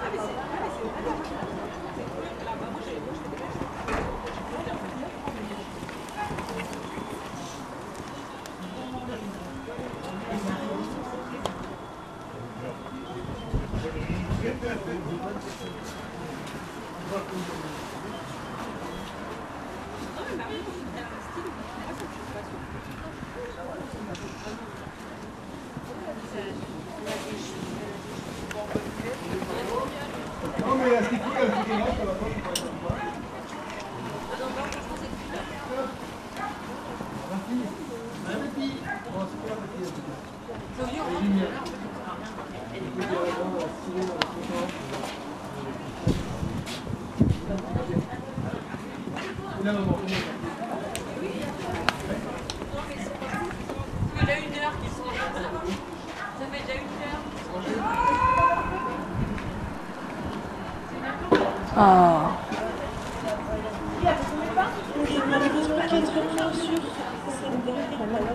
Non mais la stick, elle fait là, ça va pas, je sais pas. Ah. Malheureusement, 4 heures sur cette dernière